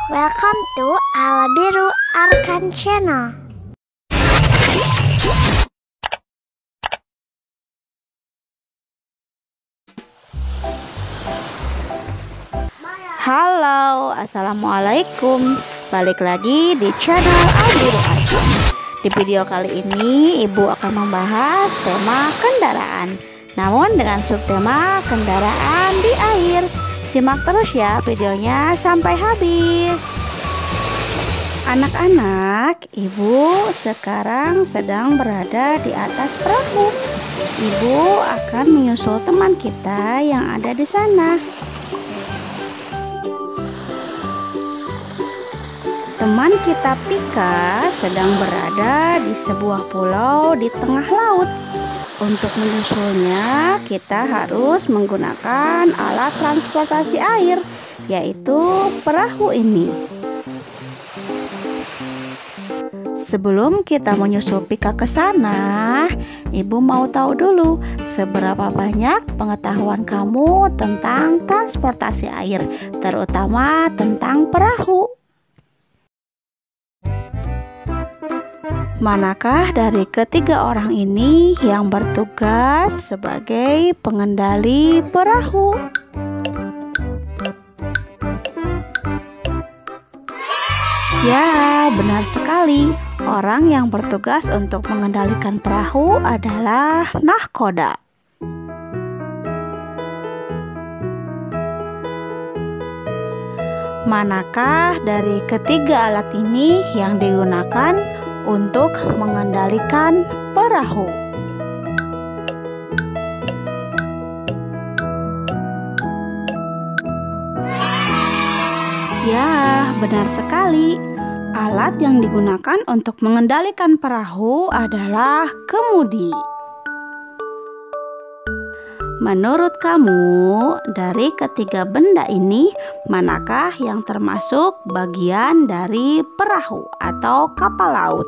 Welcome to Alabiru Arkan Channel. Halo, assalamualaikum. Balik lagi di channel Alabiru Arkan. Di video kali ini ibu akan membahas tema kendaraan, namun dengan subtema kendaraan di air. Simak terus ya videonya sampai habis. Anak-anak, ibu sekarang sedang berada di atas perahu. Ibu akan menyusul teman kita yang ada di sana. Teman kita Pika sedang berada di sebuah pulau di tengah laut. Untuk menyusulnya, kita harus menggunakan alat transportasi air, yaitu perahu ini. Sebelum kita menyusul Pika ke sana, ibu mau tahu dulu seberapa banyak pengetahuan kamu tentang transportasi air, terutama tentang perahu. Manakah dari ketiga orang ini yang bertugas sebagai pengendali perahu? Ya, benar sekali. Orang yang bertugas untuk mengendalikan perahu adalah nahkoda. Manakah dari ketiga alat ini yang digunakan untuk mengendalikan perahu? Ya, benar sekali. Alat yang digunakan untuk mengendalikan perahu adalah kemudi. Menurut kamu, dari ketiga benda ini, manakah yang termasuk bagian dari perahu atau kapal laut?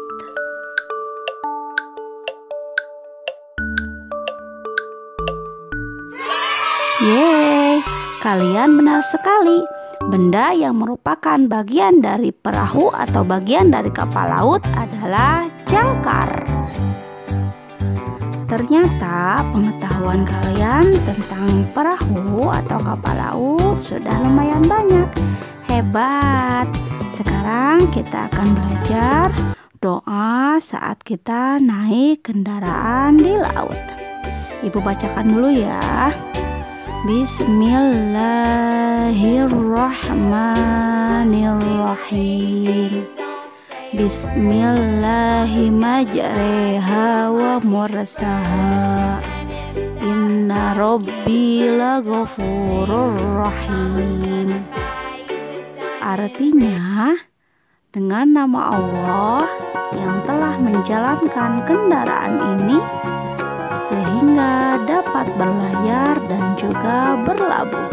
Yeay, kalian benar sekali. Benda yang merupakan bagian dari perahu atau bagian dari kapal laut adalah jangkar. Ternyata pengetahuan kalian tentang perahu atau kapal laut sudah lumayan banyak. Hebat. Sekarang kita akan belajar doa saat kita naik kendaraan di laut. Ibu bacakan dulu ya. Bismillahirrahmanirrahim. Bismillahirrahmanirrahim wa mursaha. Inna rabbi laghafurur rahim. Artinya, dengan nama Allah yang telah menjalankan kendaraan ini sehingga dapat berlayar dan juga berlabuh.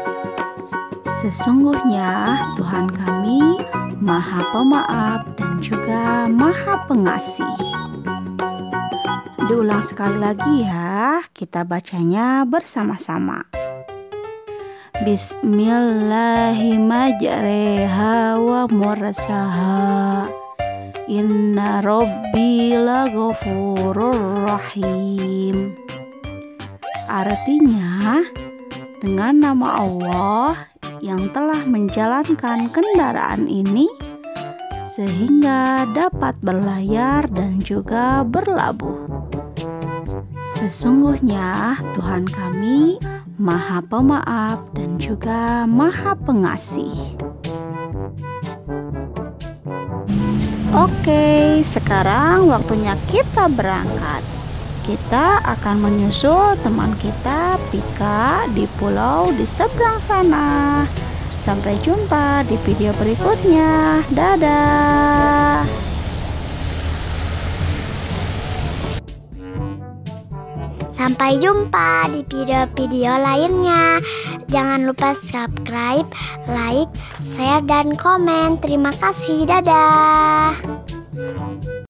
Sesungguhnya Tuhan kami Maha Pemaaf dan juga Maha Pengasih. Diulang sekali lagi ya, kita bacanya bersama-sama. Bismillahirrahmanirrahim wa mursaha. Inna rabbi laghafurur rahim. Artinya, dengan nama Allah yang telah menjalankan kendaraan ini sehingga dapat berlayar dan juga berlabuh. Sesungguhnya Tuhan kami Maha Pemaaf dan juga Maha Pengasih. Oke, sekarang waktunya kita berangkat. Kita akan menyusul teman kita Pika di pulau di seberang sana. Sampai jumpa di video berikutnya. Dadah. Sampai jumpa di video-video lainnya. Jangan lupa subscribe, like, share, dan komen. Terima kasih. Dadah.